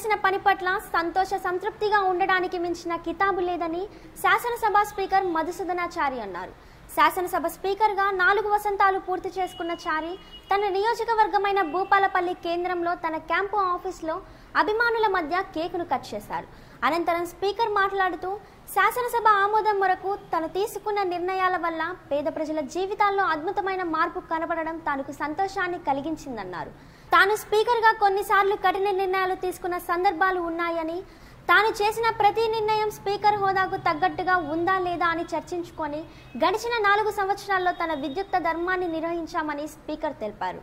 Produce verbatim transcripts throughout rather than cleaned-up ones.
చేసిన పని పట్ల సంతోష సంతృప్తిగా ఉండడానికి మించిన కితాబు లేదని శాసనసభ స్పీకర్ మధుసూదనాచారి అన్నారు. శాసనసభ స్పీకర్గా నాలుగు వసంతాలు పూర్తి చేసుకున్న చారి తన నియోజకవర్గమైన భూపాలపల్లి కేంద్రంలో తన క్యాంపు ఆఫీస్లో అభిమానుల మధ్య కేకును కట్ చేశారు. అనంతరం స్పీకర్ మాట్లాడుతూ శాసనసభ ఆమోదం వరకు తను తీసుకున్న నిర్ణయాల వల్ల పేద ప్రజల జీవితాల్లో అద్భుతమైన మార్పు కనబడడం తనకు సంతోషాన్ని కలిగించిందన్నారు. తాను స్పీకర్గా కొన్నిసార్లు కఠిన నిర్ణయాలు తీసుకున్న సందర్భాలు ఉన్నాయని, తాను చేసిన ప్రతి నిర్ణయం స్పీకర్ హోదాకు తగ్గట్టుగా ఉందా లేదా అని చర్చించుకొని గడిచిన నాలుగు సంవత్సరాల్లో తన విద్యుక్త ధర్మాన్ని నిర్వహించామని స్పీకర్ తెలిపారు.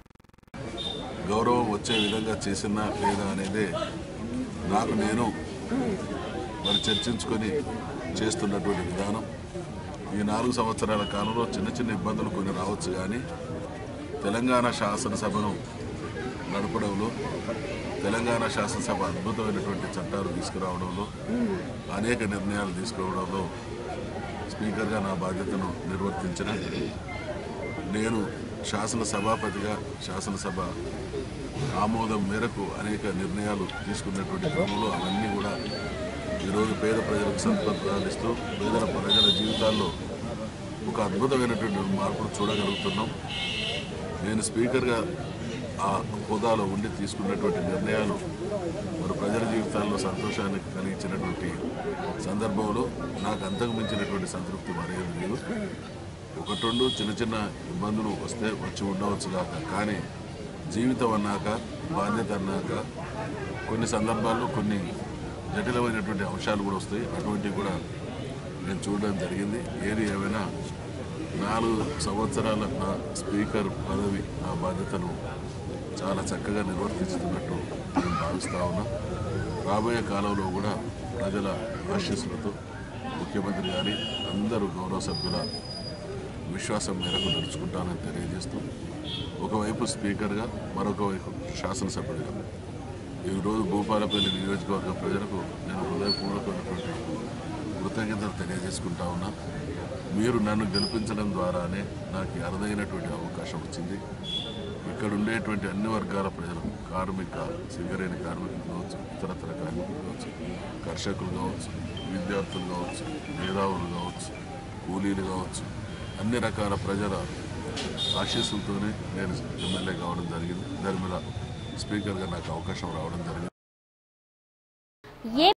గౌరవం వచ్చే విధంగా చేసినా లేదా అనేది నాకు నేను మరి చర్చించుకొని చేస్తున్నటువంటి విధానం. ఈ నాలుగు సంవత్సరాల కాలంలో చిన్న చిన్న ఇబ్బందులు కొన్ని రావచ్చు, కానీ తెలంగాణ శాసనసభను నడపడంలో, తెలంగాణ శాసనసభ అద్భుతమైనటువంటి చట్టాలు తీసుకురావడంలో, అనేక నిర్ణయాలు తీసుకోవడంలో స్పీకర్గా నా బాధ్యతను నిర్వర్తించిన నేను శాసన సభాపతిగా శాసనసభ ఆమోదం మేరకు అనేక నిర్ణయాలు తీసుకున్నటువంటి క్రమంలో అవన్నీ కూడా ఈరోజు పేద ప్రజలకు సంతృప్తినిస్తూ పేదల ప్రజల జీవితాల్లో ఒక అద్భుతమైనటువంటి మార్పును చూడగలుగుతున్నాం. నేను స్పీకర్గా ఆ హోదాలో ఉండి తీసుకున్నటువంటి నిర్ణయాలు మరి ప్రజల జీవితాల్లో సంతోషాన్ని కలిగించినటువంటి సందర్భంలో నాకు అంతకు మించినటువంటి సంతృప్తి మరేది లేదు. ఒకటి రెండు చిన్న చిన్న ఇబ్బందులు వస్తే వచ్చి ఉండవచ్చు కాక, కానీ జీవితం అన్నాక, బాధ్యత అన్నాక కొన్ని సందర్భాల్లో కొన్ని జటిలమైనటువంటి అంశాలు కూడా వస్తాయి. అటువంటివి కూడా నేను చూడడం జరిగింది. ఏది ఏమైనా నాలుగు సంవత్సరాల నా స్పీకర్ పదవి, నా బాధ్యతను చాలా చక్కగా నిర్వర్తిస్తున్నట్టు నేను భావిస్తా ఉన్నా. రాబోయే కాలంలో కూడా ప్రజల ఆశీస్సులతో ముఖ్యమంత్రి గారి అందరూ గౌరవ సభ్యుల విశ్వాసం మేరకు నడుచుకుంటానని తెలియజేస్తూ, ఒకవైపు స్పీకర్గా, మరొక వైపు శాసనసభ్యుడిగా ఈరోజు భూపాలపల్లి నియోజకవర్గ ప్రజలకు నేను హృదయపూర్వకమైనటువంటి కృతజ్ఞతలు తెలియజేసుకుంటా ఉన్నా. మీరు నన్ను గెలిపించడం ద్వారానే నాకు అరుదైనటువంటి అవకాశం వచ్చింది. ఇక్కడ ఉండేటువంటి అన్ని వర్గాల ప్రజలు, కార్మిక, సింగరేణి కార్మికులు కావచ్చు, ఇతరతర కార్మికులు కావచ్చు, కర్షకులు కావచ్చు, విద్యార్థులు కావచ్చు, మేధావులు కావచ్చు, కూలీలు కావచ్చు, అన్ని రకాల ప్రజల ఆశీస్సులతోనే నేను ఎమ్మెల్యే కావడం జరిగింది. దాని మీద స్పీకర్గా నాకు అవకాశం రావడం జరిగింది.